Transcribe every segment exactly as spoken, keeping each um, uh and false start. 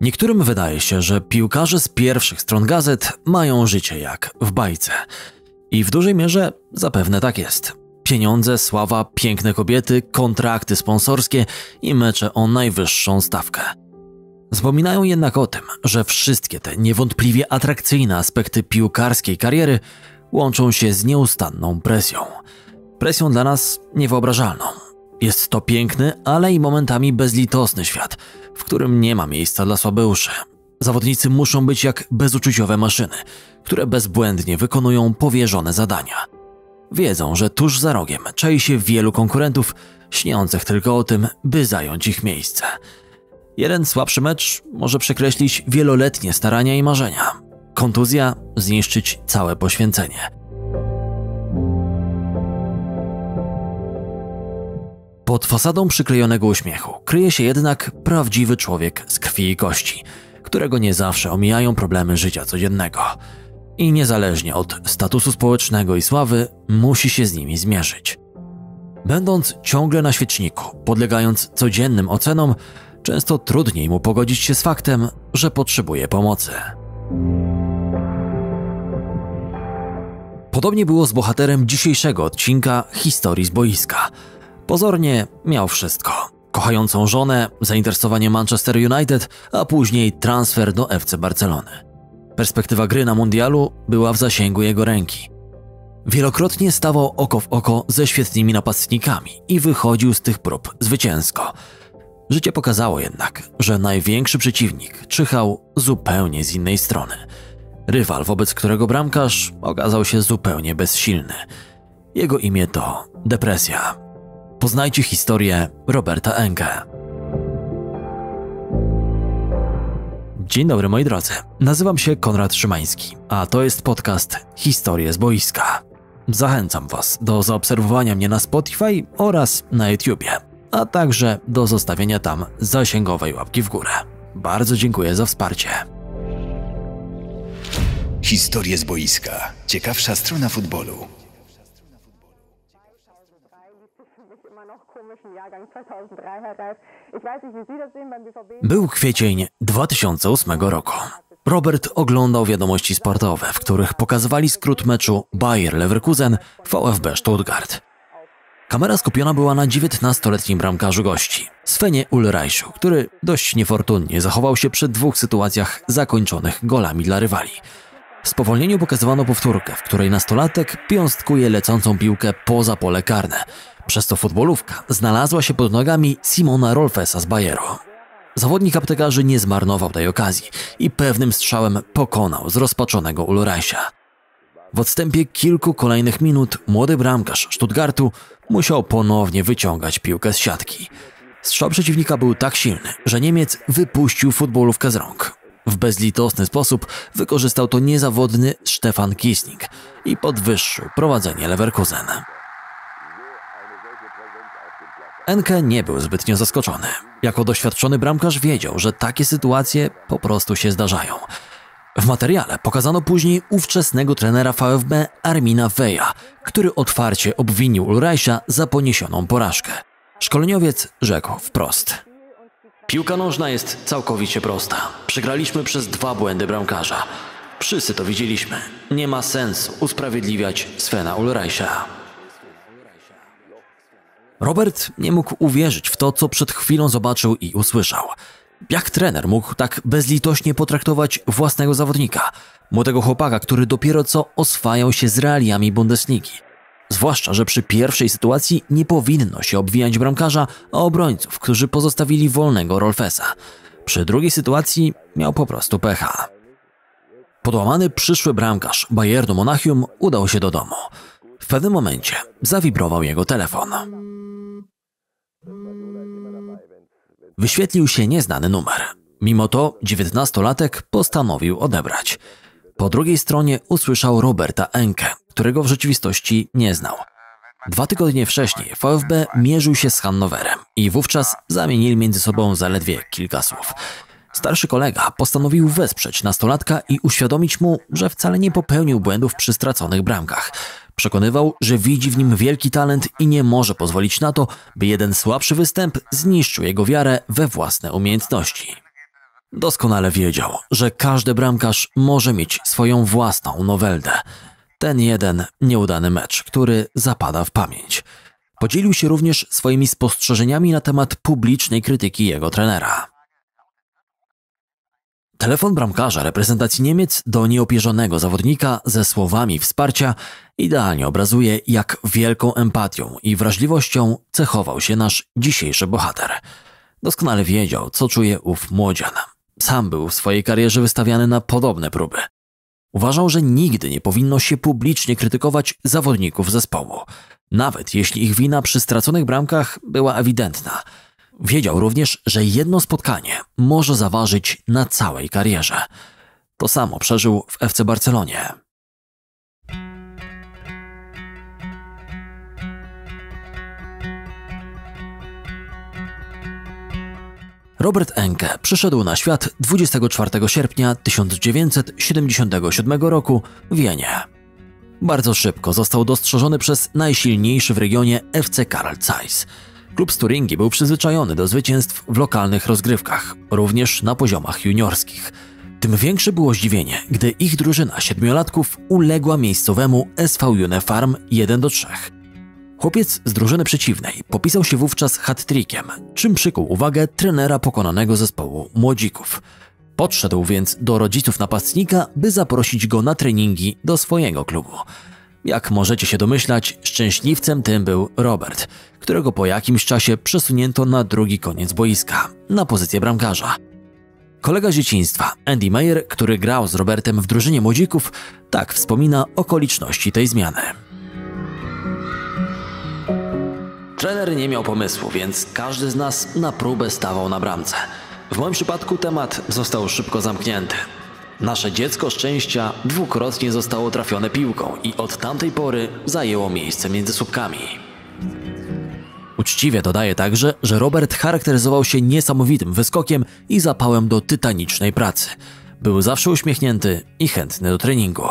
Niektórym wydaje się, że piłkarze z pierwszych stron gazet mają życie jak w bajce. I w dużej mierze zapewne tak jest. Pieniądze, sława, piękne kobiety, kontrakty sponsorskie i mecze o najwyższą stawkę. Zapominają jednak o tym, że wszystkie te niewątpliwie atrakcyjne aspekty piłkarskiej kariery łączą się z nieustanną presją. Presją dla nas niewyobrażalną. Jest to piękny, ale i momentami bezlitosny świat, w którym nie ma miejsca dla słabeuszy. Zawodnicy muszą być jak bezuczuciowe maszyny, które bezbłędnie wykonują powierzone zadania. Wiedzą, że tuż za rogiem czai się wielu konkurentów, śniących tylko o tym, by zająć ich miejsce. Jeden słabszy mecz może przekreślić wieloletnie starania i marzenia. Kontuzja zniszczyć całe poświęcenie. Pod fasadą przyklejonego uśmiechu kryje się jednak prawdziwy człowiek z krwi i kości, którego nie zawsze omijają problemy życia codziennego. I niezależnie od statusu społecznego i sławy, musi się z nimi zmierzyć. Będąc ciągle na świeczniku, podlegając codziennym ocenom, często trudniej mu pogodzić się z faktem, że potrzebuje pomocy. Podobnie było z bohaterem dzisiejszego odcinka Historii z boiska. Pozornie miał wszystko. Kochającą żonę, zainteresowanie Manchester United, a później transfer do F C Barcelony. Perspektywa gry na mundialu była w zasięgu jego ręki. Wielokrotnie stawał oko w oko ze świetnymi napastnikami i wychodził z tych prób zwycięsko. Życie pokazało jednak, że największy przeciwnik czyhał zupełnie z innej strony. Rywal, wobec którego bramkarz okazał się zupełnie bezsilny. Jego imię to depresja. Poznajcie historię Roberta Enke. Dzień dobry moi drodzy, nazywam się Konrad Szymański, a to jest podcast Historie z boiska. Zachęcam Was do zaobserwowania mnie na Spotify oraz na YouTubie, a także do zostawienia tam zasięgowej łapki w górę. Bardzo dziękuję za wsparcie. Historie z boiska. Ciekawsza strona futbolu. Był kwiecień dwa tysiące ósmego roku. Robert oglądał wiadomości sportowe, w których pokazywali skrót meczu Bayer Leverkusen VfB Stuttgart. Kamera skupiona była na dziewiętnastoletnim bramkarzu gości, Svenie Ulreichu, który dość niefortunnie zachował się przy dwóch sytuacjach zakończonych golami dla rywali. W spowolnieniu pokazywano powtórkę, w której nastolatek piąstkuje lecącą piłkę poza pole karne, przez co futbolówka znalazła się pod nogami Simona Rolfesa z Bayeru. Zawodnik aptekarzy nie zmarnował tej okazji i pewnym strzałem pokonał zrozpaczonego Ulreicha. W odstępie kilku kolejnych minut młody bramkarz Stuttgartu musiał ponownie wyciągać piłkę z siatki. Strzał przeciwnika był tak silny, że Niemiec wypuścił futbolówkę z rąk. W bezlitosny sposób wykorzystał to niezawodny Stefan Kiesling i podwyższył prowadzenie Leverkusen. Enke nie był zbytnio zaskoczony. Jako doświadczony bramkarz wiedział, że takie sytuacje po prostu się zdarzają. W materiale pokazano później ówczesnego trenera VfB Armina Weja, który otwarcie obwinił Ulreicha za poniesioną porażkę. Szkoleniowiec rzekł wprost: piłka nożna jest całkowicie prosta. Przegraliśmy przez dwa błędy bramkarza. Wszyscy to widzieliśmy. Nie ma sensu usprawiedliwiać Svena Ulreicha. Robert nie mógł uwierzyć w to, co przed chwilą zobaczył i usłyszał. Jak trener mógł tak bezlitośnie potraktować własnego zawodnika, młodego chłopaka, który dopiero co oswajał się z realiami Bundesligi. Zwłaszcza, że przy pierwszej sytuacji nie powinno się obwijać bramkarza, a obrońców, którzy pozostawili wolnego Rolfesa. Przy drugiej sytuacji miał po prostu pecha. Podłamany przyszły bramkarz Bayernu Monachium udał się do domu. W pewnym momencie zawibrował jego telefon. Wyświetlił się nieznany numer. Mimo to dziewiętnastolatek postanowił odebrać. Po drugiej stronie usłyszał Roberta Enke, którego w rzeczywistości nie znał. Dwa tygodnie wcześniej VfB mierzył się z Hannowerem i wówczas zamienili między sobą zaledwie kilka słów. Starszy kolega postanowił wesprzeć nastolatka i uświadomić mu, że wcale nie popełnił błędów przy straconych bramkach. Przekonywał, że widzi w nim wielki talent i nie może pozwolić na to, by jeden słabszy występ zniszczył jego wiarę we własne umiejętności. Doskonale wiedział, że każdy bramkarz może mieć swoją własną noweldę. Ten jeden nieudany mecz, który zapada w pamięć. Podzielił się również swoimi spostrzeżeniami na temat publicznej krytyki jego trenera. Telefon bramkarza reprezentacji Niemiec do nieopierzonego zawodnika ze słowami wsparcia idealnie obrazuje, jak wielką empatią i wrażliwością cechował się nasz dzisiejszy bohater. Doskonale wiedział, co czuje ów młodzian. Sam był w swojej karierze wystawiany na podobne próby. Uważał, że nigdy nie powinno się publicznie krytykować zawodników zespołu, nawet jeśli ich wina przy straconych bramkach była ewidentna. Wiedział również, że jedno spotkanie może zaważyć na całej karierze. To samo przeżył w F C Barcelonie. Robert Enke przyszedł na świat dwudziestego czwartego sierpnia tysiąc dziewięćset siedemdziesiątego siódmego roku w Wienie. Bardzo szybko został dostrzeżony przez najsilniejszy w regionie F C Carl Zeiss. Klub z Turyngii był przyzwyczajony do zwycięstw w lokalnych rozgrywkach, również na poziomach juniorskich. Tym większe było zdziwienie, gdy ich drużyna siedmiolatków uległa miejscowemu S V Unifarm jeden do trzech. Chłopiec z drużyny przeciwnej popisał się wówczas hat-trickiem, czym przykuł uwagę trenera pokonanego zespołu młodzików. Podszedł więc do rodziców napastnika, by zaprosić go na treningi do swojego klubu. Jak możecie się domyślać, szczęśliwcem tym był Robert, którego po jakimś czasie przesunięto na drugi koniec boiska, na pozycję bramkarza. Kolega z dzieciństwa, Andy Meyer, który grał z Robertem w drużynie młodzików, tak wspomina okoliczności tej zmiany. Trener nie miał pomysłu, więc każdy z nas na próbę stawał na bramce. W moim przypadku temat został szybko zamknięty. Nasze dziecko szczęścia dwukrotnie zostało trafione piłką i od tamtej pory zajęło miejsce między słupkami. Uczciwie dodaje także, że Robert charakteryzował się niesamowitym wyskokiem i zapałem do tytanicznej pracy. Był zawsze uśmiechnięty i chętny do treningu.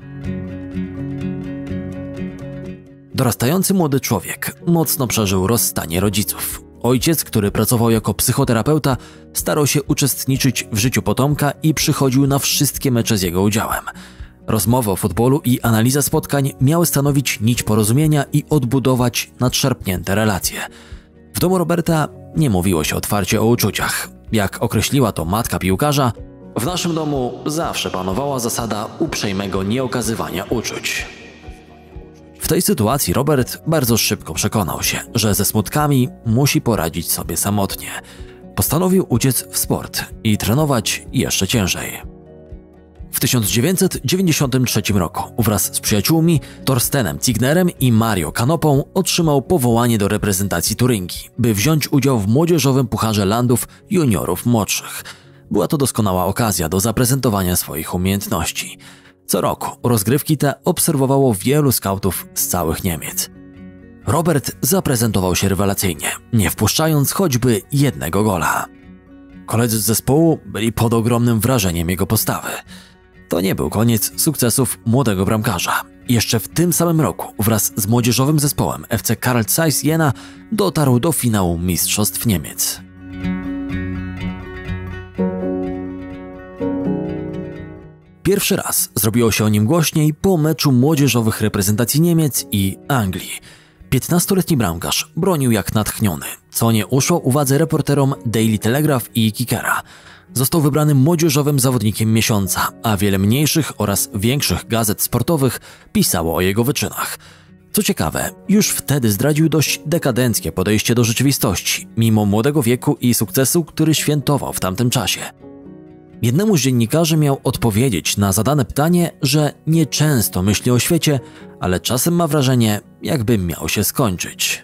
Dorastający młody człowiek mocno przeżył rozstanie rodziców. Ojciec, który pracował jako psychoterapeuta, starał się uczestniczyć w życiu potomka i przychodził na wszystkie mecze z jego udziałem. Rozmowy o futbolu i analiza spotkań miały stanowić nić porozumienia i odbudować nadszarpnięte relacje. W domu Roberta nie mówiło się otwarcie o uczuciach. Jak określiła to matka piłkarza, w naszym domu zawsze panowała zasada uprzejmego nieokazywania uczuć. W tej sytuacji Robert bardzo szybko przekonał się, że ze smutkami musi poradzić sobie samotnie. Postanowił uciec w sport i trenować jeszcze ciężej. W tysiąc dziewięćset dziewięćdziesiątym trzecim roku wraz z przyjaciółmi Torstenem Zignerem i Mario Kanopą otrzymał powołanie do reprezentacji Turyngii, by wziąć udział w młodzieżowym Pucharze Landów juniorów młodszych. Była to doskonała okazja do zaprezentowania swoich umiejętności. Co roku rozgrywki te obserwowało wielu skautów z całych Niemiec. Robert zaprezentował się rewelacyjnie, nie wpuszczając choćby jednego gola. Koledzy z zespołu byli pod ogromnym wrażeniem jego postawy. To nie był koniec sukcesów młodego bramkarza. Jeszcze w tym samym roku wraz z młodzieżowym zespołem F C Carl Zeiss Jena dotarł do finału Mistrzostw Niemiec. Pierwszy raz zrobiło się o nim głośniej po meczu młodzieżowych reprezentacji Niemiec i Anglii. piętnastoletni bramkarz bronił jak natchniony, co nie uszło uwadze reporterom Daily Telegraph i Kickera. Został wybrany młodzieżowym zawodnikiem miesiąca, a wiele mniejszych oraz większych gazet sportowych pisało o jego wyczynach. Co ciekawe, już wtedy zdradził dość dekadenckie podejście do rzeczywistości, mimo młodego wieku i sukcesu, który świętował w tamtym czasie. Jednemu z dziennikarzy miał odpowiedzieć na zadane pytanie, że nieczęsto myśli o świecie, ale czasem ma wrażenie, jakby miał się skończyć.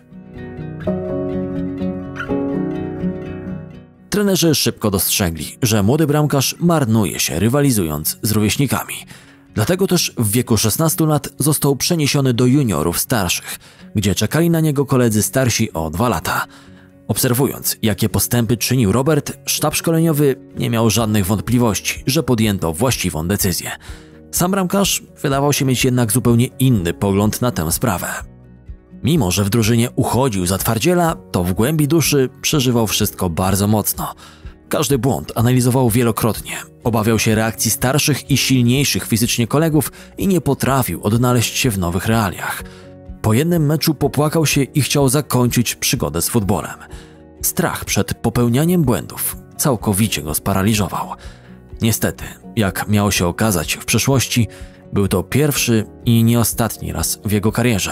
Trenerzy szybko dostrzegli, że młody bramkarz marnuje się rywalizując z rówieśnikami. Dlatego też w wieku szesnastu lat został przeniesiony do juniorów starszych, gdzie czekali na niego koledzy starsi o dwa lata. Obserwując, jakie postępy czynił Robert, sztab szkoleniowy nie miał żadnych wątpliwości, że podjęto właściwą decyzję. Sam bramkarz wydawał się mieć jednak zupełnie inny pogląd na tę sprawę. Mimo że w drużynie uchodził za twardziela, to w głębi duszy przeżywał wszystko bardzo mocno. Każdy błąd analizował wielokrotnie, obawiał się reakcji starszych i silniejszych fizycznie kolegów i nie potrafił odnaleźć się w nowych realiach. Po jednym meczu popłakał się i chciał zakończyć przygodę z futbolem. Strach przed popełnianiem błędów całkowicie go sparaliżował. Niestety, jak miało się okazać w przyszłości, był to pierwszy i nie ostatni raz w jego karierze.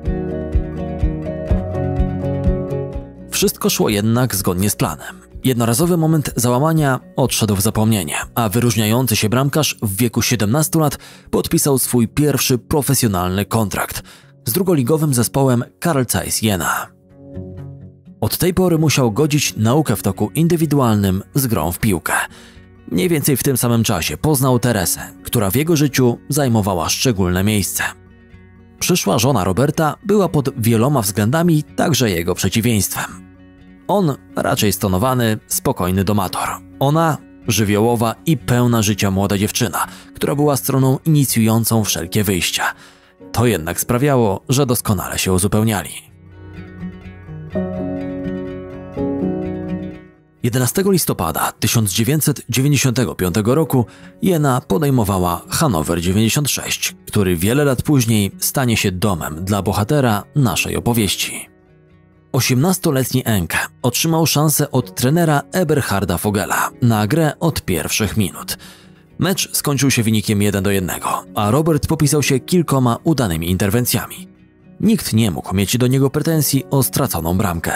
Wszystko szło jednak zgodnie z planem. Jednorazowy moment załamania odszedł w zapomnienie, a wyróżniający się bramkarz w wieku siedemnastu lat podpisał swój pierwszy profesjonalny kontrakt z drugoligowym zespołem Carl Zeiss Jena. Od tej pory musiał godzić naukę w toku indywidualnym z grą w piłkę. Mniej więcej w tym samym czasie poznał Teresę, która w jego życiu zajmowała szczególne miejsce. Przyszła żona Roberta była pod wieloma względami także jego przeciwieństwem. On raczej stonowany, spokojny domator. Ona żywiołowa i pełna życia młoda dziewczyna, która była stroną inicjującą wszelkie wyjścia. To jednak sprawiało, że doskonale się uzupełniali. jedenastego listopada tysiąc dziewięćset dziewięćdziesiątego piątego roku Jena podejmowała Hannover dziewięćdziesiąt sześć, który wiele lat później stanie się domem dla bohatera naszej opowieści. osiemnastoletni Enke otrzymał szansę od trenera Eberharda Vogela na grę od pierwszych minut. Mecz skończył się wynikiem jeden do jednego, a Robert popisał się kilkoma udanymi interwencjami. Nikt nie mógł mieć do niego pretensji o straconą bramkę.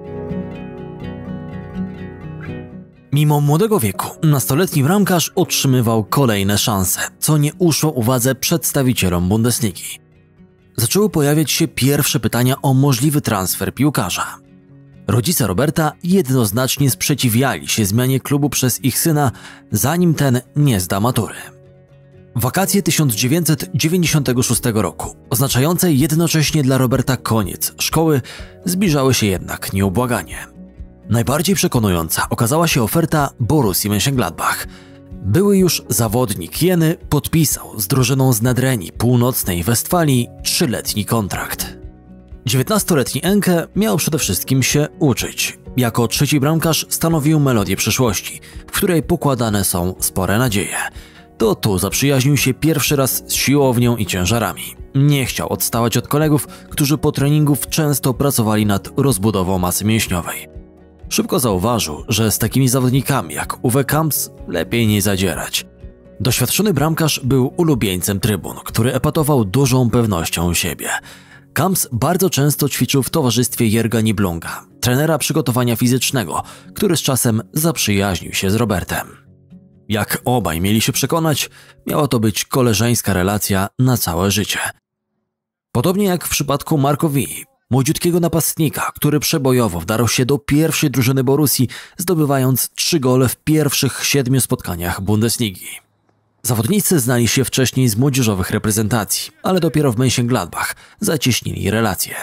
Mimo młodego wieku, nastoletni bramkarz otrzymywał kolejne szanse, co nie uszło uwadze przedstawicielom Bundesligi. Zaczęły pojawiać się pierwsze pytania o możliwy transfer piłkarza. Rodzice Roberta jednoznacznie sprzeciwiali się zmianie klubu przez ich syna, zanim ten nie zda matury. Wakacje tysiąc dziewięćset dziewięćdziesiątego szóstego roku, oznaczające jednocześnie dla Roberta koniec szkoły, zbliżały się jednak nieubłaganie. Najbardziej przekonująca okazała się oferta Borussii Mönchengladbach. Były już zawodnik Jeny podpisał z drużyną z Nadrenii Północnej Westfalii trzyletni kontrakt. dziewiętnastoletni Enke miał przede wszystkim się uczyć. Jako trzeci bramkarz stanowił melodię przyszłości, w której pokładane są spore nadzieje. To tu zaprzyjaźnił się pierwszy raz z siłownią i ciężarami. Nie chciał odstawać od kolegów, którzy po treningów często pracowali nad rozbudową masy mięśniowej. Szybko zauważył, że z takimi zawodnikami jak Uwe Kamps lepiej nie zadzierać. Doświadczony bramkarz był ulubieńcem trybun, który epatował dużą pewnością siebie. Kamps bardzo często ćwiczył w towarzystwie Jörga Niblunga, trenera przygotowania fizycznego, który z czasem zaprzyjaźnił się z Robertem. Jak obaj mieli się przekonać, miała to być koleżeńska relacja na całe życie. Podobnie jak w przypadku Marco Vii, młodziutkiego napastnika, który przebojowo wdarł się do pierwszej drużyny Borussii, zdobywając trzy gole w pierwszych siedmiu spotkaniach Bundesligi. Zawodnicy znali się wcześniej z młodzieżowych reprezentacji, ale dopiero w Mönchengladbach zacieśnili relacje.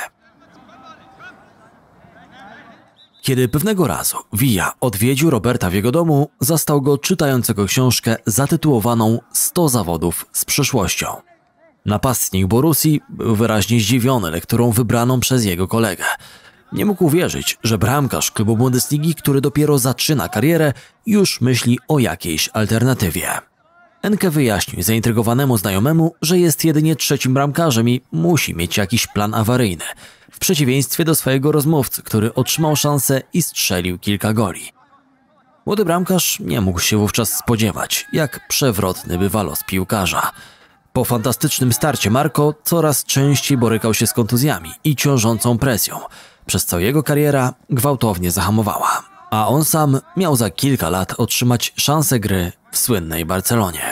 Kiedy pewnego razu Villa odwiedził Roberta w jego domu, zastał go czytającego książkę zatytułowaną sto zawodów z przyszłością. Napastnik Borussii był wyraźnie zdziwiony lekturą wybraną przez jego kolegę. Nie mógł uwierzyć, że bramkarz klubu Bundesligi, który dopiero zaczyna karierę, już myśli o jakiejś alternatywie. Enke wyjaśnił zaintrygowanemu znajomemu, że jest jedynie trzecim bramkarzem i musi mieć jakiś plan awaryjny, w przeciwieństwie do swojego rozmówcy, który otrzymał szansę i strzelił kilka goli. Młody bramkarz nie mógł się wówczas spodziewać, jak przewrotny bywa los piłkarza. Po fantastycznym starcie Marco coraz częściej borykał się z kontuzjami i ciążącą presją, przez co jego kariera gwałtownie zahamowała, a on sam miał za kilka lat otrzymać szansę gry w słynnej Barcelonie.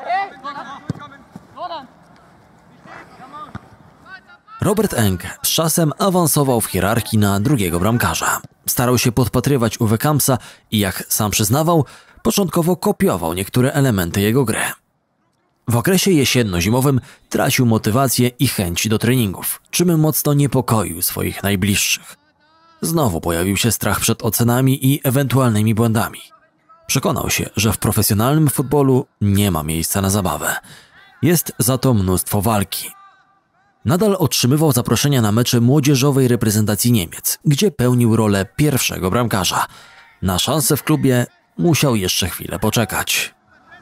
Robert Enke z czasem awansował w hierarchii na drugiego bramkarza. Starał się podpatrywać Uwe Kampsa i, jak sam przyznawał, początkowo kopiował niektóre elementy jego gry. W okresie jesienno-zimowym tracił motywację i chęci do treningów, czym mocno niepokoił swoich najbliższych. Znowu pojawił się strach przed ocenami i ewentualnymi błędami. Przekonał się, że w profesjonalnym futbolu nie ma miejsca na zabawę. Jest za to mnóstwo walki. Nadal otrzymywał zaproszenia na mecze młodzieżowej reprezentacji Niemiec, gdzie pełnił rolę pierwszego bramkarza. Na szansę w klubie musiał jeszcze chwilę poczekać.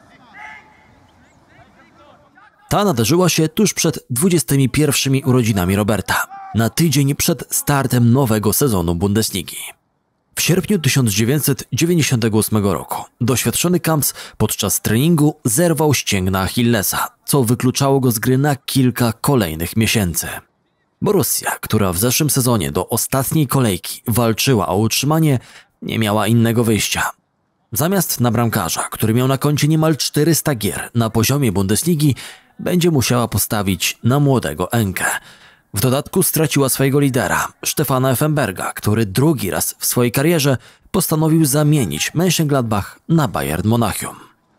Ta nadarzyła się tuż przed dwudziestymi pierwszymi urodzinami Roberta, na tydzień przed startem nowego sezonu Bundesligi. W sierpniu tysiąc dziewięćset dziewięćdziesiątego ósmego roku doświadczony Kamps podczas treningu zerwał ścięgna Achillesa, co wykluczało go z gry na kilka kolejnych miesięcy. Borussia, która w zeszłym sezonie do ostatniej kolejki walczyła o utrzymanie, nie miała innego wyjścia. Zamiast na bramkarza, który miał na koncie niemal czterysta gier na poziomie Bundesligi, będzie musiała postawić na młodego Enkę. W dodatku straciła swojego lidera, Stefana Effenberga, który drugi raz w swojej karierze postanowił zamienić Mönchengladbach na Bayern Monachium.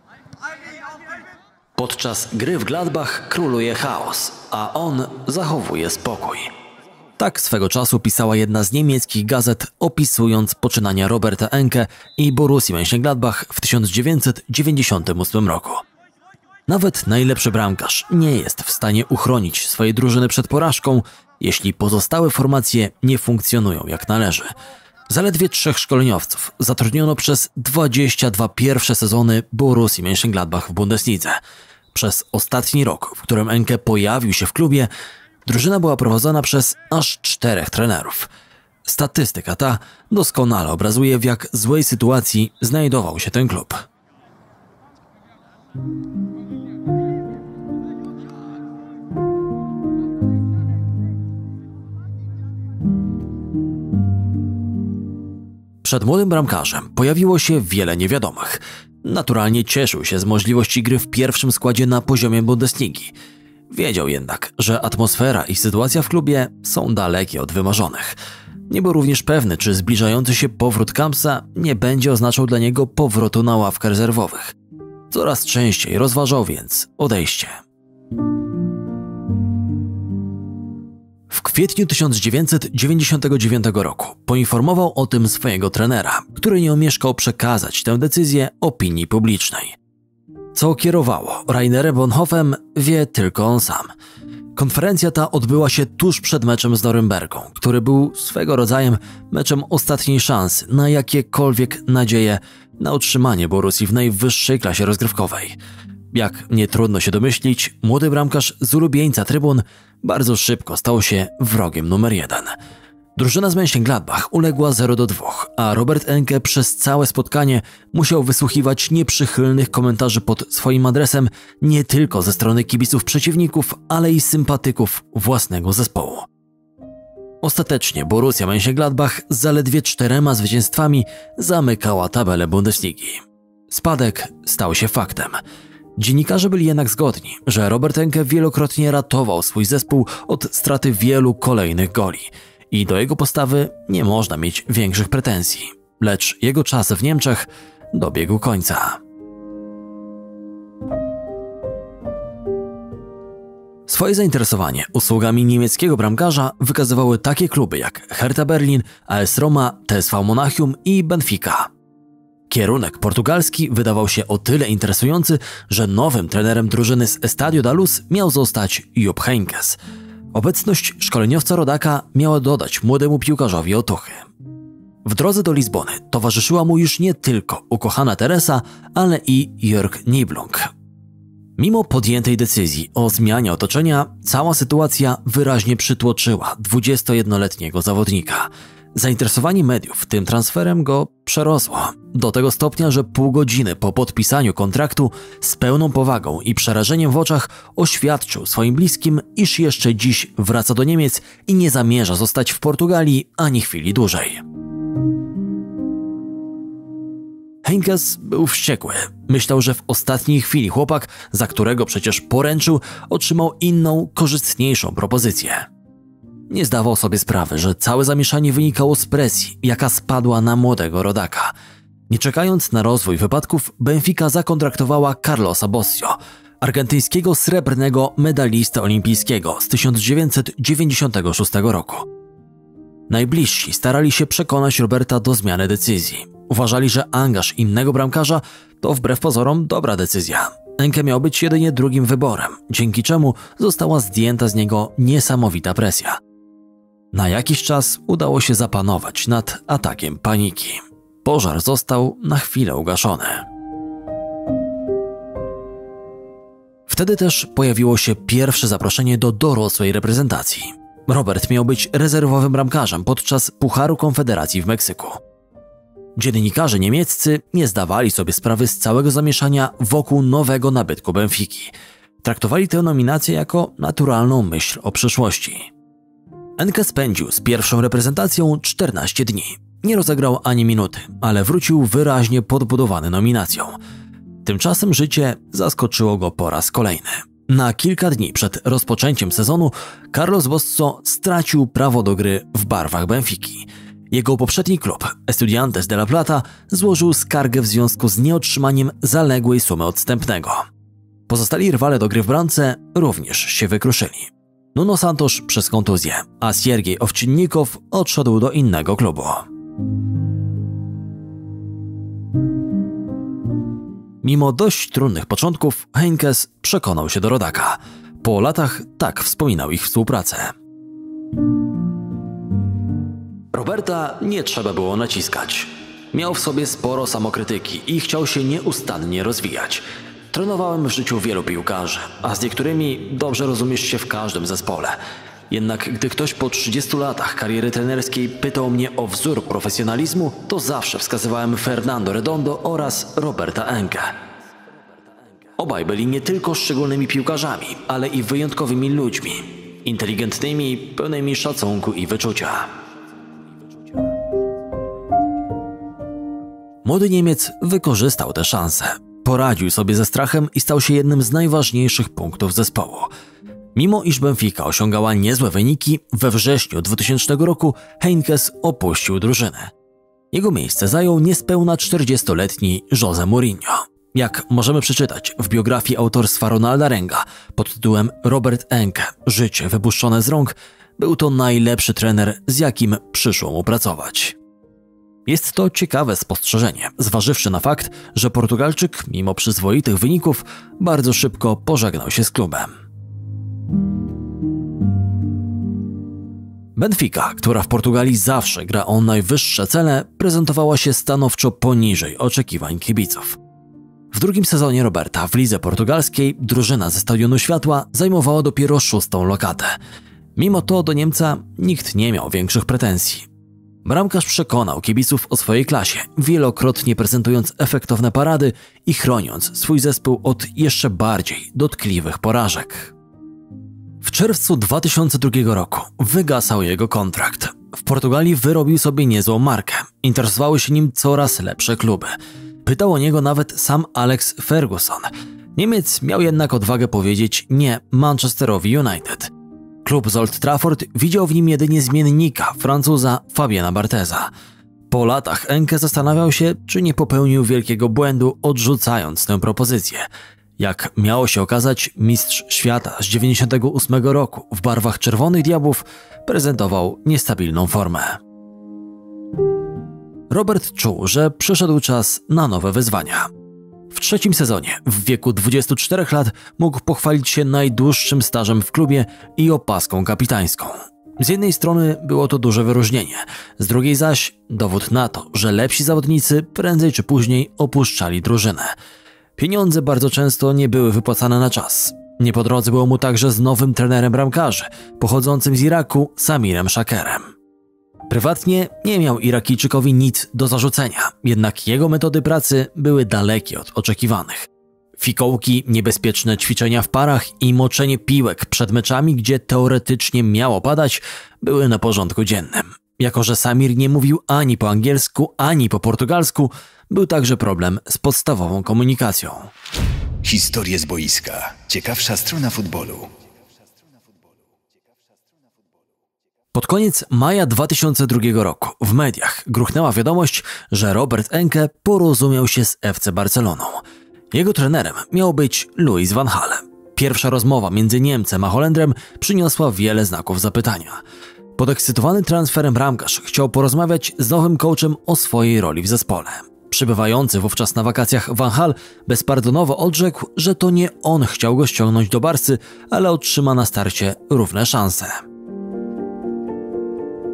Podczas gry w Gladbach króluje chaos, a on zachowuje spokój. Tak swego czasu pisała jedna z niemieckich gazet, opisując poczynania Roberta Enke i Borussii Mönchengladbach w tysiąc dziewięćset dziewięćdziesiątym ósmym roku. Nawet najlepszy bramkarz nie jest w stanie uchronić swojej drużyny przed porażką, jeśli pozostałe formacje nie funkcjonują jak należy. Zaledwie trzech szkoleniowców zatrudniono przez dwadzieścia dwa pierwsze sezony Borussii Mönchengladbach w Bundeslidze. Przez ostatni rok, w którym Enke pojawił się w klubie, drużyna była prowadzona przez aż czterech trenerów. Statystyka ta doskonale obrazuje, w jak złej sytuacji znajdował się ten klub. Przed młodym bramkarzem pojawiło się wiele niewiadomych. Naturalnie cieszył się z możliwości gry w pierwszym składzie na poziomie Bundesligi. Wiedział jednak, że atmosfera i sytuacja w klubie są dalekie od wymarzonych. Nie był również pewny, czy zbliżający się powrót Kampsa nie będzie oznaczał dla niego powrotu na ławkę rezerwowych. Coraz częściej rozważał więc odejście. W kwietniu tysiąc dziewięćset dziewięćdziesiątego dziewiątego roku poinformował o tym swojego trenera, który nie omieszkał przekazać tę decyzję opinii publicznej. Co kierowało Rainerem Bonhoeffem, wie tylko on sam. Konferencja ta odbyła się tuż przed meczem z Norymbergą, który był swego rodzaju meczem ostatniej szansy na jakiekolwiek nadzieje na utrzymanie Borussii w najwyższej klasie rozgrywkowej. Jak nie trudno się domyślić, młody bramkarz z ulubieńca trybun bardzo szybko stał się wrogiem numer jeden. Drużyna z Mönchengladbach uległa zero do dwóch, a Robert Enke przez całe spotkanie musiał wysłuchiwać nieprzychylnych komentarzy pod swoim adresem nie tylko ze strony kibiców przeciwników, ale i sympatyków własnego zespołu. Ostatecznie Borussia Mönchengladbach z zaledwie czterema zwycięstwami zamykała tabelę Bundesligi. Spadek stał się faktem. Dziennikarze byli jednak zgodni, że Robert Enke wielokrotnie ratował swój zespół od straty wielu kolejnych goli i do jego postawy nie można mieć większych pretensji, lecz jego czas w Niemczech dobiegł końca. Swoje zainteresowanie usługami niemieckiego bramkarza wykazywały takie kluby jak Hertha Berlin, A S Roma, T S V Monachium i Benfica. Kierunek portugalski wydawał się o tyle interesujący, że nowym trenerem drużyny z Estadio da Luz miał zostać Jupp Heynckes. Obecność szkoleniowca rodaka miała dodać młodemu piłkarzowi otuchy. W drodze do Lizbony towarzyszyła mu już nie tylko ukochana Teresa, ale i Jörg Niblung. Mimo podjętej decyzji o zmianie otoczenia, cała sytuacja wyraźnie przytłoczyła dwudziestojednoletniego zawodnika. Zainteresowanie mediów tym transferem go przerosło, do tego stopnia, że pół godziny po podpisaniu kontraktu z pełną powagą i przerażeniem w oczach oświadczył swoim bliskim, iż jeszcze dziś wraca do Niemiec i nie zamierza zostać w Portugalii ani chwili dłużej. Heynckes był wściekły. Myślał, że w ostatniej chwili chłopak, za którego przecież poręczył, otrzymał inną, korzystniejszą propozycję. Nie zdawał sobie sprawy, że całe zamieszanie wynikało z presji, jaka spadła na młodego rodaka. Nie czekając na rozwój wypadków, Benfica zakontraktowała Carlosa Bossio, argentyńskiego srebrnego medalistę olimpijskiego z tysiąc dziewięćset dziewięćdziesiątego szóstego roku. Najbliżsi starali się przekonać Roberta do zmiany decyzji. Uważali, że angaż innego bramkarza to wbrew pozorom dobra decyzja. Enke miał być jedynie drugim wyborem, dzięki czemu została zdjęta z niego niesamowita presja. Na jakiś czas udało się zapanować nad atakiem paniki. pożar został na chwilę ugaszony. Wtedy też pojawiło się pierwsze zaproszenie do dorosłej reprezentacji. Robert miał być rezerwowym bramkarzem podczas Pucharu Konfederacji w Meksyku. Dziennikarze niemieccy nie zdawali sobie sprawy z całego zamieszania wokół nowego nabytku Benfiki. Traktowali tę nominację jako naturalną myśl o przyszłości. Enke spędził z pierwszą reprezentacją czternaście dni. Nie rozegrał ani minuty, ale wrócił wyraźnie podbudowany nominacją. Tymczasem życie zaskoczyło go po raz kolejny. Na kilka dni przed rozpoczęciem sezonu Carlos Bosso stracił prawo do gry w barwach Benfiki. Jego poprzedni klub, Estudiantes de La Plata, złożył skargę w związku z nieotrzymaniem zaległej sumy odstępnego. Pozostali rywale do gry w bramce również się wykruszyli. Nuno Santos przez kontuzję, a Siergiej Owczynnikow odszedł do innego klubu. Mimo dość trudnych początków, Heynckes przekonał się do rodaka. Po latach tak wspominał ich współpracę. Roberta nie trzeba było naciskać. Miał w sobie sporo samokrytyki i chciał się nieustannie rozwijać. Trenowałem w życiu wielu piłkarzy, a z niektórymi dobrze rozumiesz się w każdym zespole. Jednak gdy ktoś po trzydziestu latach kariery trenerskiej pytał mnie o wzór profesjonalizmu, to zawsze wskazywałem Fernando Redondo oraz Roberta Enke. Obaj byli nie tylko szczególnymi piłkarzami, ale i wyjątkowymi ludźmi. Inteligentnymi, pełnymi szacunku i wyczucia. Młody Niemiec wykorzystał tę szansę. Poradził sobie ze strachem i stał się jednym z najważniejszych punktów zespołu. Mimo iż Benfica osiągała niezłe wyniki, we wrześniu dwutysięcznego roku Heynckes opuścił drużynę. Jego miejsce zajął niespełna czterdziestoletni José Mourinho. Jak możemy przeczytać w biografii autorstwa Ronalda Renga pod tytułem Robert Enke – Życie wypuszczone z rąk, był to najlepszy trener, z jakim przyszło mu pracować. Jest to ciekawe spostrzeżenie, zważywszy na fakt, że Portugalczyk, mimo przyzwoitych wyników, bardzo szybko pożegnał się z klubem. Benfica, która w Portugalii zawsze gra o najwyższe cele, prezentowała się stanowczo poniżej oczekiwań kibiców. W drugim sezonie Roberta w lidze portugalskiej drużyna ze Stadionu Światła zajmowała dopiero szóstą lokatę. Mimo to do Niemca nikt nie miał większych pretensji. Bramkarz przekonał kibiców o swojej klasie, wielokrotnie prezentując efektowne parady i chroniąc swój zespół od jeszcze bardziej dotkliwych porażek. W czerwcu dwa tysiące drugiego roku wygasał jego kontrakt. W Portugalii wyrobił sobie niezłą markę. Interesowały się nim coraz lepsze kluby. Pytał o niego nawet sam Alex Ferguson. Niemiec miał jednak odwagę powiedzieć nie Manchesterowi United. Klub z Old Trafford widział w nim jedynie zmiennika, Francuza Fabiana Bartheza. Po latach Enke zastanawiał się, czy nie popełnił wielkiego błędu, odrzucając tę propozycję. Jak miało się okazać, mistrz świata z dziewięćdziesiątego ósmego roku w barwach Czerwonych Diabłów prezentował niestabilną formę. Robert czuł, że przyszedł czas na nowe wyzwania. W trzecim sezonie, w wieku dwudziestu czterech lat, mógł pochwalić się najdłuższym stażem w klubie i opaską kapitańską. Z jednej strony było to duże wyróżnienie, z drugiej zaś dowód na to, że lepsi zawodnicy prędzej czy później opuszczali drużynę. Pieniądze bardzo często nie były wypłacane na czas. Nie po drodze było mu także z nowym trenerem bramkarzy, pochodzącym z Iraku, Samirem Shakerem. Prywatnie nie miał Irakijczykowi nic do zarzucenia, jednak jego metody pracy były dalekie od oczekiwanych. Fikołki, niebezpieczne ćwiczenia w parach i moczenie piłek przed meczami, gdzie teoretycznie miało padać, były na porządku dziennym. Jako że Samir nie mówił ani po angielsku, ani po portugalsku, był także problem z podstawową komunikacją. Historie z boiska. Ciekawsza strona futbolu. Pod koniec maja dwa tysiące drugiego roku w mediach gruchnęła wiadomość, że Robert Enke porozumiał się z F C Barceloną. Jego trenerem miał być Louis van Gaal. Pierwsza rozmowa między Niemcem a Holendrem przyniosła wiele znaków zapytania. Podekscytowany transferem bramkarz chciał porozmawiać z nowym coachem o swojej roli w zespole. Przybywający wówczas na wakacjach Van Gaal bezpardonowo odrzekł, że to nie on chciał go ściągnąć do Barsy, ale otrzyma na starcie równe szanse.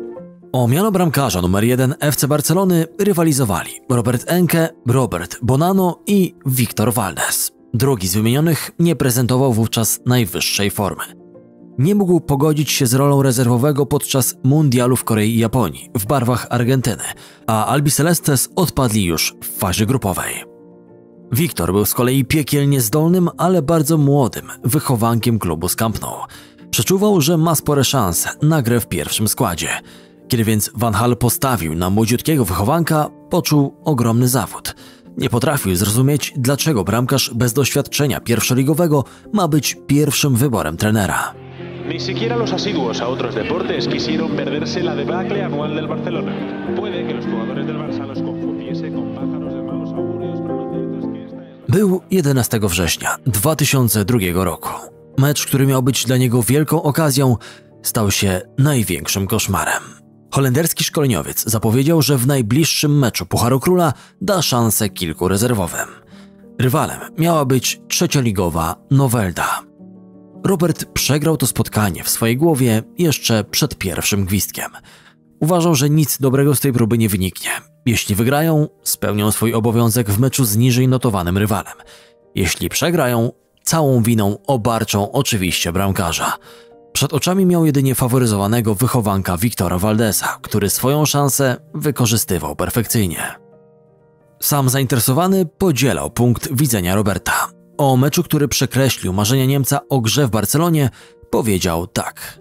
O miano bramkarza numer jeden F C Barcelony rywalizowali Robert Enke, Robert Bonano i Víctor Valdés. Drugi z wymienionych nie prezentował wówczas najwyższej formy. Nie mógł pogodzić się z rolą rezerwowego podczas mundialu w Korei i Japonii w barwach Argentyny, a Albicelestes odpadli już w fazie grupowej. Wiktor był z kolei piekielnie zdolnym, ale bardzo młodym wychowankiem klubu z Camp Nou. Przeczuwał, że ma spore szanse na grę w pierwszym składzie. Kiedy więc Van Gaal postawił na młodziutkiego wychowanka, poczuł ogromny zawód. Nie potrafił zrozumieć, dlaczego bramkarz bez doświadczenia pierwszoligowego ma być pierwszym wyborem trenera. Ni siquiera los asiduos a otros deportes quisieron perderse la debacle anual del Barcelona. Puede que los jugadores del Barça los confundiese con pájaros de malos augurios, pero lo cierto es que esta es... Był jedenastego września dwa tysiące drugiego roku. Mecz, który miał być dla niego wielką okazją, stał się największym koszmarem. Holenderski szkoleniowiec zapowiedział, że w najbliższym meczu Pucharu Króla da szansę kilku rezerwowym. Rywalem miała być trzecioligowa Novelda. Robert przegrał to spotkanie w swojej głowie jeszcze przed pierwszym gwizdkiem. Uważał, że nic dobrego z tej próby nie wyniknie. Jeśli wygrają, spełnią swój obowiązek w meczu z niżej notowanym rywalem. Jeśli przegrają, całą winą obarczą oczywiście bramkarza. Przed oczami miał jedynie faworyzowanego wychowanka Víctora Valdésa, który swoją szansę wykorzystywał perfekcyjnie. Sam zainteresowany podzielał punkt widzenia Roberta. O meczu, który przekreślił marzenia Niemca o grze w Barcelonie, powiedział tak.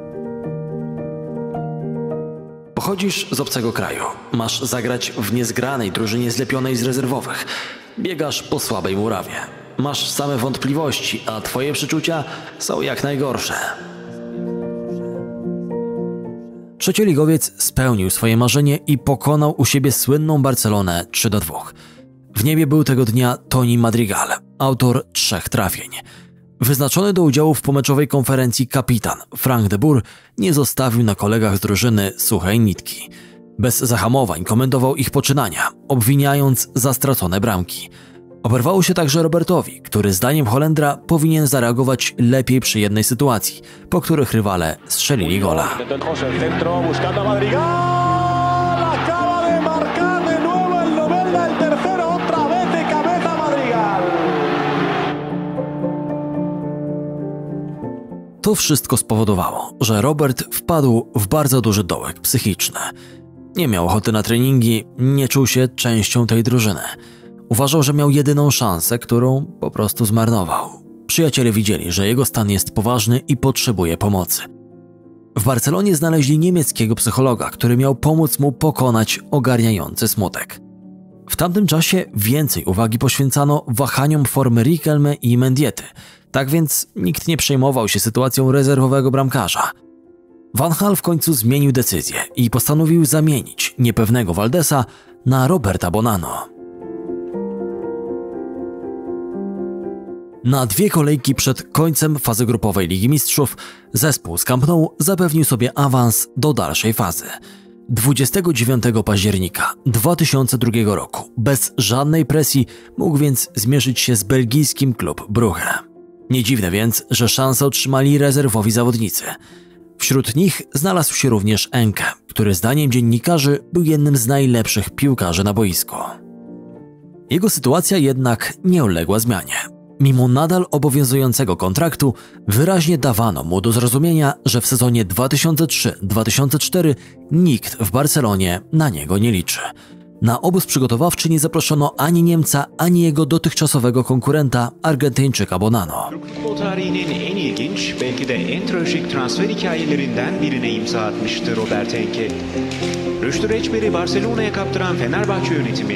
Pochodzisz z obcego kraju, masz zagrać w niezgranej drużynie zlepionej z rezerwowych. Biegasz po słabej murawie. Masz same wątpliwości, a twoje przeczucia są jak najgorsze. Trzecioligowiec spełnił swoje marzenie i pokonał u siebie słynną Barcelonę trzy do dwóch. W niebie był tego dnia Toni Madrigal, autor trzech trafień. Wyznaczony do udziału w pomeczowej konferencji kapitan Frank de Boer nie zostawił na kolegach z drużyny suchej nitki. Bez zahamowań komentował ich poczynania, obwiniając za stracone bramki. Oberwało się także Robertowi, który zdaniem Holendra powinien zareagować lepiej przy jednej sytuacji, po których rywale strzelili gola. To wszystko spowodowało, że Robert wpadł w bardzo duży dołek psychiczny. Nie miał ochoty na treningi, nie czuł się częścią tej drużyny. Uważał, że miał jedyną szansę, którą po prostu zmarnował. Przyjaciele widzieli, że jego stan jest poważny i potrzebuje pomocy. W Barcelonie znaleźli niemieckiego psychologa, który miał pomóc mu pokonać ogarniający smutek. W tamtym czasie więcej uwagi poświęcano wahaniom formy Riquelme i Mendiety, tak więc nikt nie przejmował się sytuacją rezerwowego bramkarza. Van Gaal w końcu zmienił decyzję i postanowił zamienić niepewnego Valdésa na Roberta Bonano. Na dwie kolejki przed końcem fazy grupowej Ligi Mistrzów zespół z Camp Nou zapewnił sobie awans do dalszej fazy. dwudziestego dziewiątego października dwa tysiące drugiego roku bez żadnej presji mógł więc zmierzyć się z belgijskim klub Brugge. Nie dziwne więc, że szansę otrzymali rezerwowi zawodnicy. Wśród nich znalazł się również Enke, który zdaniem dziennikarzy był jednym z najlepszych piłkarzy na boisku. Jego sytuacja jednak nie uległa zmianie. Mimo nadal obowiązującego kontraktu wyraźnie dawano mu do zrozumienia, że w sezonie dwa tysiące trzeci dwa tysiące czwarty nikt w Barcelonie na niego nie liczy. Na obóz przygotowawczy nie zaproszono ani Niemca, ani jego dotychczasowego konkurenta, Argentyńczyka Bonano. Futbol tarihinin en ilginç, belki de en trajik transfer hikayelerinden birine imza atmıştı Robert Enke. Rüştü Reçber'i Barcelona'ya kaptıran Fenerbahçe yönetimi.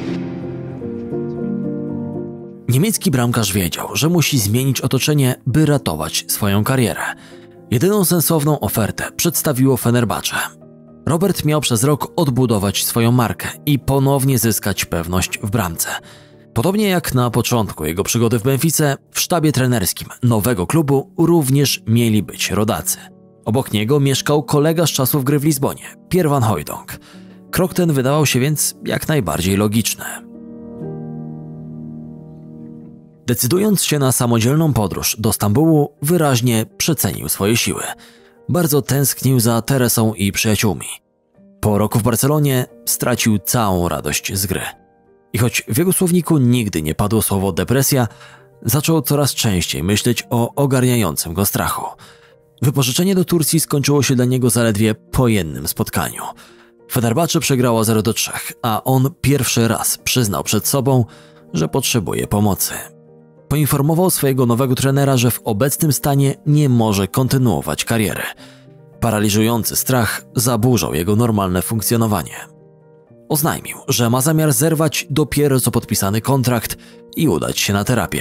Niemiecki bramkarz wiedział, że musi zmienić otoczenie, by ratować swoją karierę. Jedyną sensowną ofertę przedstawiło Fenerbahce. Robert miał przez rok odbudować swoją markę i ponownie zyskać pewność w bramce. Podobnie jak na początku jego przygody w Benfice, w sztabie trenerskim nowego klubu również mieli być rodacy. Obok niego mieszkał kolega z czasów gry w Lizbonie, Pierre van Hooijdonk. Krok ten wydawał się więc jak najbardziej logiczny. Decydując się na samodzielną podróż do Stambułu, wyraźnie przecenił swoje siły. Bardzo tęsknił za Teresą i przyjaciółmi. Po roku w Barcelonie stracił całą radość z gry. I choć w jego słowniku nigdy nie padło słowo depresja, zaczął coraz częściej myśleć o ogarniającym go strachu. Wypożyczenie do Turcji skończyło się dla niego zaledwie po jednym spotkaniu. Fenerbahce przegrało zero do trzech, a on pierwszy raz przyznał przed sobą, że potrzebuje pomocy. Poinformował swojego nowego trenera, że w obecnym stanie nie może kontynuować kariery. Paraliżujący strach zaburzał jego normalne funkcjonowanie. Oznajmił, że ma zamiar zerwać dopiero co podpisany kontrakt i udać się na terapię.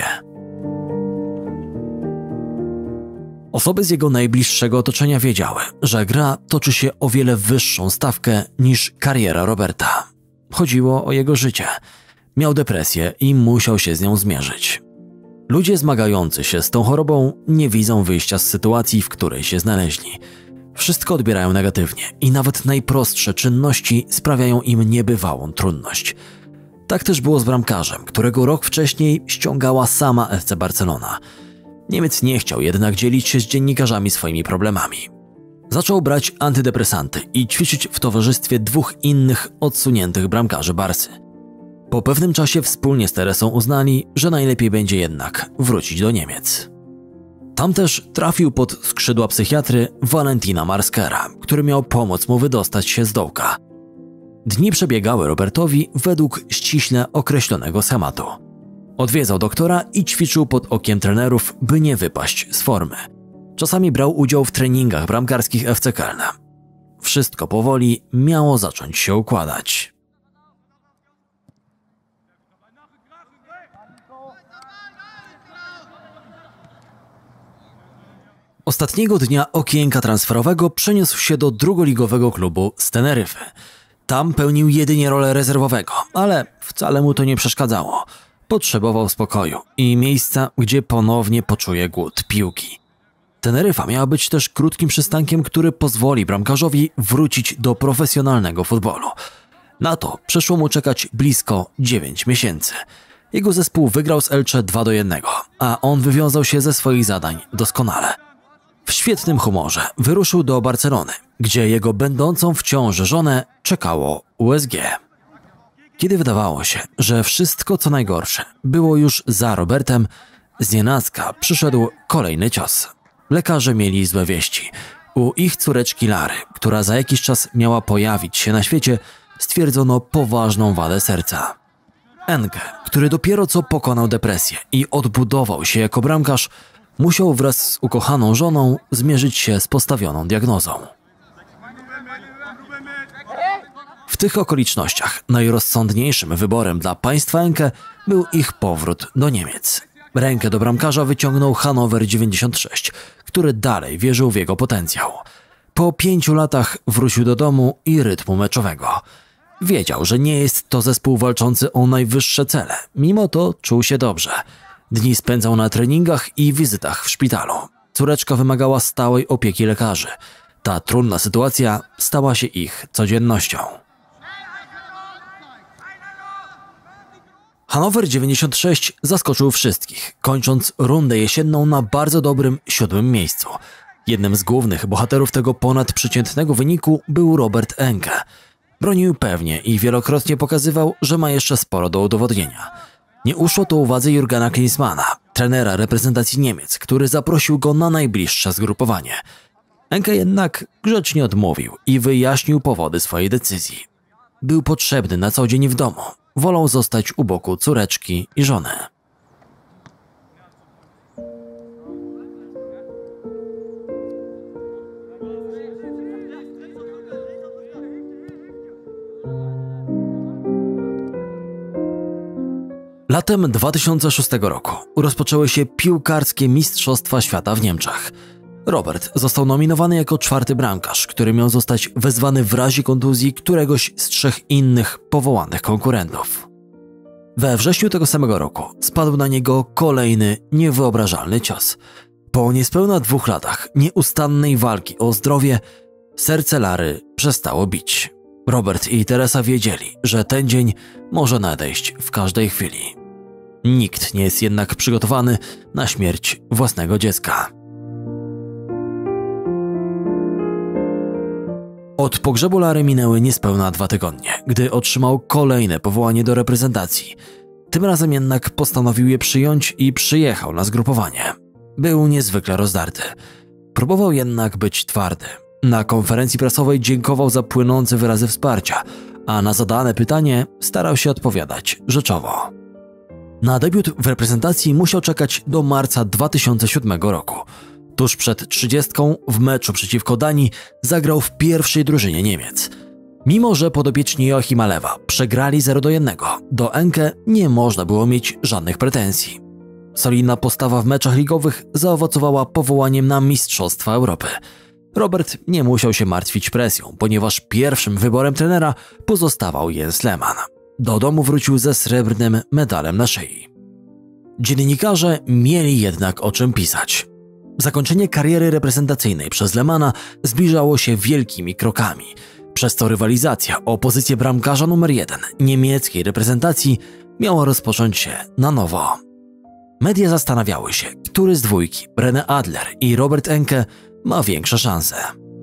Osoby z jego najbliższego otoczenia wiedziały, że gra toczy się o wiele wyższą stawkę niż kariera Roberta. Chodziło o jego życie. Miał depresję i musiał się z nią zmierzyć. Ludzie zmagający się z tą chorobą nie widzą wyjścia z sytuacji, w której się znaleźli. Wszystko odbierają negatywnie i nawet najprostsze czynności sprawiają im niebywałą trudność. Tak też było z bramkarzem, którego rok wcześniej ściągała sama F C Barcelona. Niemiec nie chciał jednak dzielić się z dziennikarzami swoimi problemami. Zaczął brać antydepresanty i ćwiczyć w towarzystwie dwóch innych odsuniętych bramkarzy Barsy. Po pewnym czasie wspólnie z Teresą uznali, że najlepiej będzie jednak wrócić do Niemiec. Tam też trafił pod skrzydła psychiatry Valentina Marskera, który miał pomóc mu wydostać się z dołka. Dni przebiegały Robertowi według ściśle określonego schematu. Odwiedzał doktora i ćwiczył pod okiem trenerów, by nie wypaść z formy. Czasami brał udział w treningach bramkarskich F C Köln. Wszystko powoli miało zacząć się układać. Ostatniego dnia okienka transferowego przeniósł się do drugoligowego klubu z Teneryfy. Tam pełnił jedynie rolę rezerwowego, ale wcale mu to nie przeszkadzało. Potrzebował spokoju i miejsca, gdzie ponownie poczuje głód piłki. Teneryfa miała być też krótkim przystankiem, który pozwoli bramkarzowi wrócić do profesjonalnego futbolu. Na to przyszło mu czekać blisko dziewięć miesięcy. Jego zespół wygrał z Elche dwa do jednego, a on wywiązał się ze swoich zadań doskonale. W świetnym humorze wyruszył do Barcelony, gdzie jego będącą w ciąży żonę czekało U S G. Kiedy wydawało się, że wszystko co najgorsze było już za Robertem, znienacka przyszedł kolejny cios. Lekarze mieli złe wieści. U ich córeczki Lary, która za jakiś czas miała pojawić się na świecie, stwierdzono poważną wadę serca. Enke, który dopiero co pokonał depresję i odbudował się jako bramkarz, musiał wraz z ukochaną żoną zmierzyć się z postawioną diagnozą. W tych okolicznościach najrozsądniejszym wyborem dla państwa Enke był ich powrót do Niemiec. Rękę do bramkarza wyciągnął Hannover dziewięćdziesiąt sześć, który dalej wierzył w jego potencjał. Po pięciu latach wrócił do domu i rytmu meczowego. Wiedział, że nie jest to zespół walczący o najwyższe cele, mimo to czuł się dobrze. Dni spędzał na treningach i wizytach w szpitalu. Córeczka wymagała stałej opieki lekarzy. Ta trudna sytuacja stała się ich codziennością. Hannover dziewięćdziesiąt sześć zaskoczył wszystkich, kończąc rundę jesienną na bardzo dobrym siódmym miejscu. Jednym z głównych bohaterów tego ponadprzeciętnego wyniku był Robert Enke. Bronił pewnie i wielokrotnie pokazywał, że ma jeszcze sporo do udowodnienia. Nie uszło to uwadze Jurgena Klinsmana, trenera reprezentacji Niemiec, który zaprosił go na najbliższe zgrupowanie. Enke jednak grzecznie odmówił i wyjaśnił powody swojej decyzji. Był potrzebny na co dzień w domu. Wolał zostać u boku córeczki i żony. Latem dwa tysiące szóstego roku rozpoczęły się piłkarskie Mistrzostwa Świata w Niemczech. Robert został nominowany jako czwarty bramkarz, który miał zostać wezwany w razie kontuzji któregoś z trzech innych powołanych konkurentów. We wrześniu tego samego roku spadł na niego kolejny niewyobrażalny cios. Po niespełna dwóch latach nieustannej walki o zdrowie serce Lary przestało bić. Robert i Teresa wiedzieli, że ten dzień może nadejść w każdej chwili. Nikt nie jest jednak przygotowany na śmierć własnego dziecka. Od pogrzebu Lary minęły niespełna dwa tygodnie, gdy otrzymał kolejne powołanie do reprezentacji. Tym razem jednak postanowił je przyjąć i przyjechał na zgrupowanie. Był niezwykle rozdarty. Próbował jednak być twardy. Na konferencji prasowej dziękował za płynące wyrazy wsparcia, a na zadane pytanie starał się odpowiadać rzeczowo. Na debiut w reprezentacji musiał czekać do marca dwa tysiące siódmego roku. Tuż przed trzydziestką w meczu przeciwko Danii zagrał w pierwszej drużynie Niemiec. Mimo że podopieczni Joachima Lewa przegrali zero do jednego, do Enke nie można było mieć żadnych pretensji. Solidna postawa w meczach ligowych zaowocowała powołaniem na Mistrzostwa Europy. Robert nie musiał się martwić presją, ponieważ pierwszym wyborem trenera pozostawał Jens Lehmann. Do domu wrócił ze srebrnym medalem na szyi. Dziennikarze mieli jednak o czym pisać. Zakończenie kariery reprezentacyjnej przez Lehmanna zbliżało się wielkimi krokami, przez co rywalizacja o pozycję bramkarza numer jeden niemieckiej reprezentacji miała rozpocząć się na nowo. Media zastanawiały się, który z dwójki, René Adler i Robert Enke, ma większe szanse.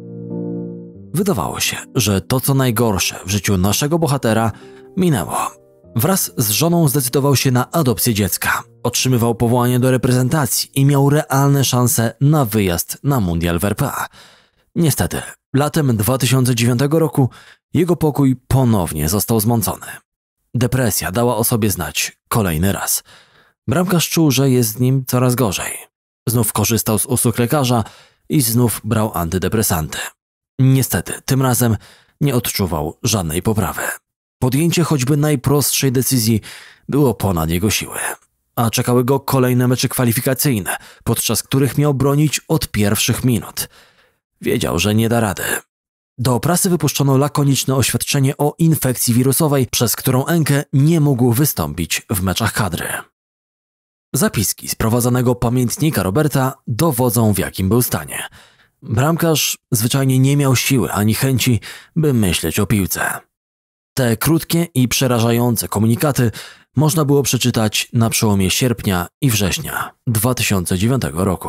Wydawało się, że to co najgorsze w życiu naszego bohatera minęło. Wraz z żoną zdecydował się na adopcję dziecka, otrzymywał powołanie do reprezentacji i miał realne szanse na wyjazd na mundial w R P A. Niestety, latem dwa tysiące dziewiątego roku jego pokój ponownie został zmącony. Depresja dała o sobie znać kolejny raz. Bramkarz czuł, że jest z nim coraz gorzej. Znów korzystał z usług lekarza i znów brał antydepresanty. Niestety, tym razem nie odczuwał żadnej poprawy. Podjęcie choćby najprostszej decyzji było ponad jego siły, a czekały go kolejne mecze kwalifikacyjne, podczas których miał bronić od pierwszych minut. Wiedział, że nie da rady. Do prasy wypuszczono lakoniczne oświadczenie o infekcji wirusowej, przez którą Enke nie mógł wystąpić w meczach kadry. Zapiski z prowadzonego pamiętnika Roberta dowodzą, w jakim był stanie. Bramkarz zwyczajnie nie miał siły ani chęci, by myśleć o piłce. Te krótkie i przerażające komunikaty można było przeczytać na przełomie sierpnia i września dwa tysiące dziewiątego roku.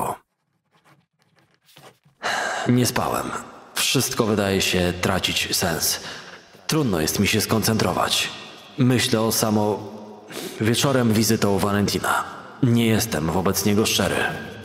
Nie spałem. Wszystko wydaje się tracić sens. Trudno jest mi się skoncentrować. Myślę o samo... Wieczorem wizytą Valentina. Nie jestem wobec niego szczery.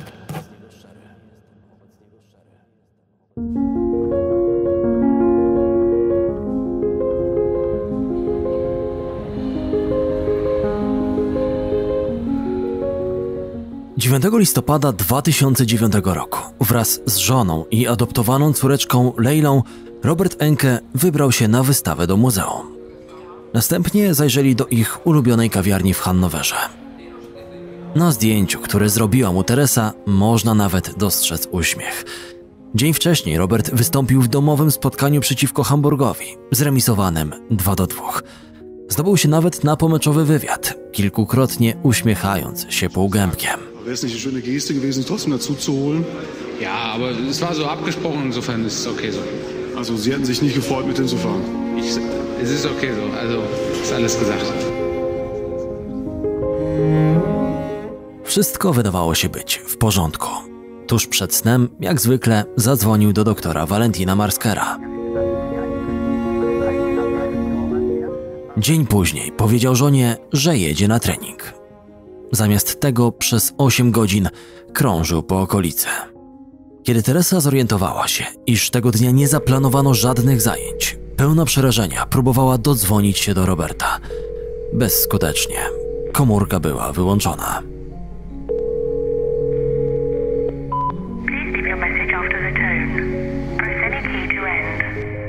dziewiątego listopada dwa tysiące dziewiątego roku wraz z żoną i adoptowaną córeczką Leilą Robert Enke wybrał się na wystawę do muzeum. Następnie zajrzeli do ich ulubionej kawiarni w Hannowerze. Na zdjęciu, które zrobiła mu Teresa, można nawet dostrzec uśmiech. Dzień wcześniej Robert wystąpił w domowym spotkaniu przeciwko Hamburgowi, zremisowanym dwa do dwóch. Zdobył się nawet na pomeczowy wywiad, kilkukrotnie uśmiechając się półgębkiem. Wäre es nicht eine schöne Geste gewesen, trotzdem dazu zu holen? Ja, aber es war so abgesprochen, insofern ist es okay so. Also Sie hätten sich nicht gefreut, mit hinzufahren? Ich, es ist okay so, also ist alles gesagt. Wszystko wydawało się być w porządku. Tuż przed snem, jak zwykle, zadzwonił do doktora Valentina Marskera. Dzień później powiedział żonie, że jedzie na trening. Zamiast tego przez osiem godzin krążył po okolicy. Kiedy Teresa zorientowała się, iż tego dnia nie zaplanowano żadnych zajęć, pełna przerażenia próbowała dodzwonić się do Roberta. Bezskutecznie. Komórka była wyłączona. Please leave your message after the tone. Press any key to end.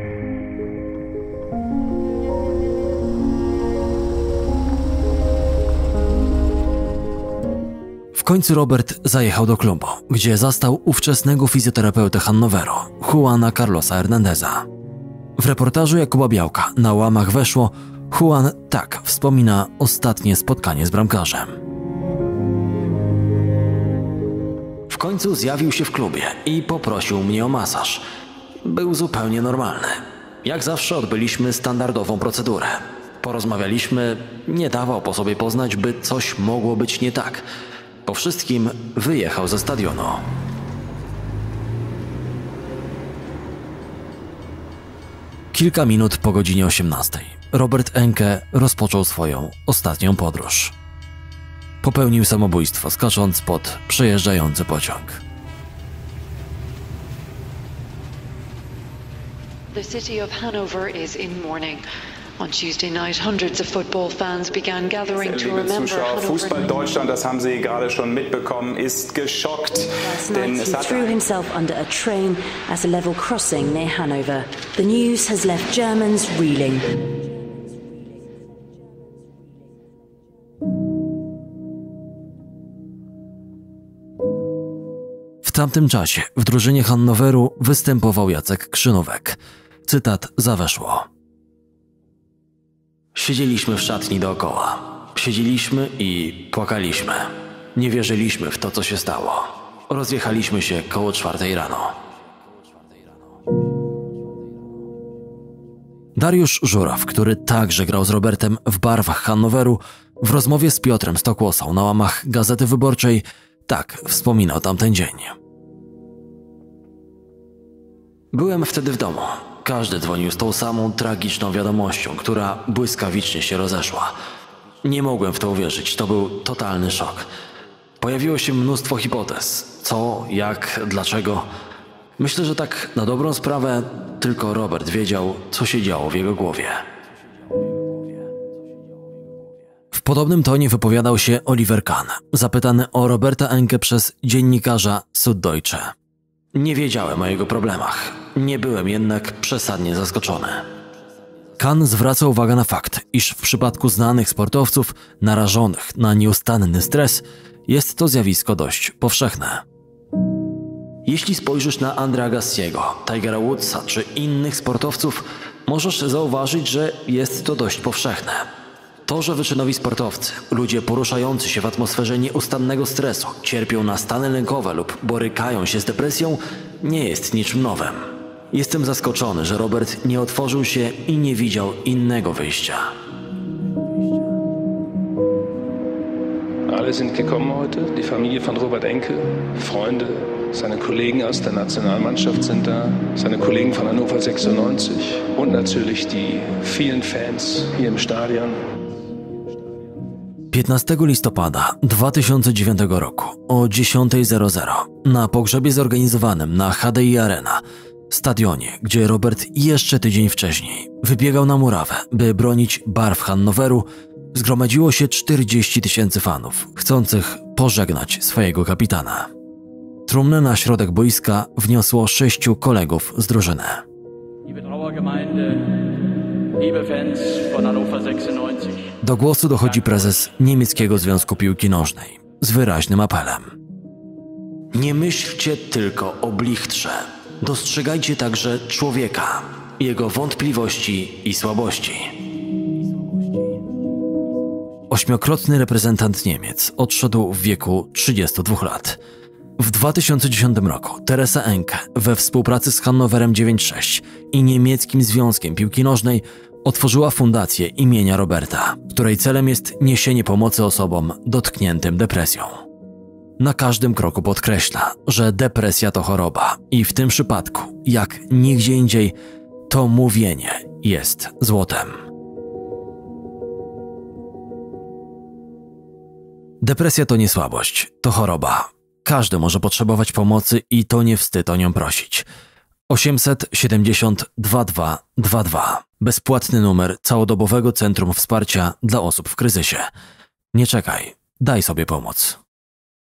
W końcu Robert zajechał do klubu, gdzie zastał ówczesnego fizjoterapeutę Hannoweru, Juana Carlosa Hernandeza. W reportażu Jakuba Białka na łamach weszło: Juan tak wspomina ostatnie spotkanie z bramkarzem. W końcu zjawił się w klubie i poprosił mnie o masaż. Był zupełnie normalny. Jak zawsze odbyliśmy standardową procedurę. Porozmawialiśmy, nie dawał po sobie poznać, by coś mogło być nie tak. Po wszystkim wyjechał ze stadionu. Kilka minut po godzinie osiemnastej Robert Enke rozpoczął swoją ostatnią podróż. Popełnił samobójstwo, skacząc pod przejeżdżający pociąg. The city of Hanover is in mourning. On Tuesday night, hundreds of football fans began gathering to remember Hanover. Fußball Deutschland, das haben Sie gerade schon mitbekommen, ist geschockt. Last night he threw himself under a train at a level crossing near Hanover. The news has left Germans reeling. W tamtym czasie w drużynie Hannoweru występował Jacek Krzynówek. Cytat za weszło. Siedzieliśmy w szatni dookoła. Siedzieliśmy i płakaliśmy. Nie wierzyliśmy w to, co się stało. Rozjechaliśmy się koło czwartej rano. Dariusz Żuraw, który także grał z Robertem w barwach Hannoweru, w rozmowie z Piotrem Stokłosą na łamach Gazety Wyborczej tak wspominał tamten dzień. Byłem wtedy w domu. Każdy dzwonił z tą samą tragiczną wiadomością, która błyskawicznie się rozeszła. Nie mogłem w to uwierzyć, to był totalny szok. Pojawiło się mnóstwo hipotez. Co, jak, dlaczego. Myślę, że tak na dobrą sprawę tylko Robert wiedział, co się działo w jego głowie. W podobnym tonie wypowiadał się Oliver Kahn, zapytany o Roberta Enke przez dziennikarza Süddeutsche. Nie wiedziałem o jego problemach, nie byłem jednak przesadnie zaskoczony. Kahn zwraca uwagę na fakt, iż w przypadku znanych sportowców narażonych na nieustanny stres jest to zjawisko dość powszechne. Jeśli spojrzysz na Andre Agassiego, Tigera Woodsa czy innych sportowców, możesz zauważyć, że jest to dość powszechne. To, że wyczynowi sportowcy, ludzie poruszający się w atmosferze nieustannego stresu, cierpią na stany lękowe lub borykają się z depresją, nie jest niczym nowym. Jestem zaskoczony, że Robert nie otworzył się i nie widział innego wyjścia. Alle sind gekommen heute, die Familie von Robert Enke, Freunde, seine Kollegen aus der Nationalmannschaft sind da, seine Kollegen von Hannover sechsundneunzig und natürlich die vielen Fans hier im Stadion. piętnastego listopada dwa tysiące dziewiątego roku o dziesiąta na pogrzebie zorganizowanym na H D I Arena, stadionie, gdzie Robert jeszcze tydzień wcześniej wybiegał na murawę, by bronić barw Hannoweru, zgromadziło się czterdzieści tysięcy fanów, chcących pożegnać swojego kapitana. Trumnę na środek boiska wniosło sześciu kolegów z drużyny. Do głosu dochodzi prezes niemieckiego Związku Piłki Nożnej z wyraźnym apelem. Nie myślcie tylko o blichtrze. Dostrzegajcie także człowieka, jego wątpliwości i słabości. Ośmiokrotny reprezentant Niemiec odszedł w wieku trzydziestu dwóch lat. W dwa tysiące dziesiątym roku Teresa Enke we współpracy z Hannoverem dziewięćdziesiąt sześć i niemieckim Związkiem Piłki Nożnej otworzyła fundację imienia Roberta, której celem jest niesienie pomocy osobom dotkniętym depresją. Na każdym kroku podkreśla, że depresja to choroba i w tym przypadku, jak nigdzie indziej, to mówienie jest złotem. Depresja to nie słabość, to choroba. Każdy może potrzebować pomocy i to nie wstyd o nią prosić. osiemset siedemdziesiąt dwadzieścia dwa dwadzieścia dwa. Bezpłatny numer całodobowego Centrum Wsparcia dla osób w kryzysie. Nie czekaj, daj sobie pomóc.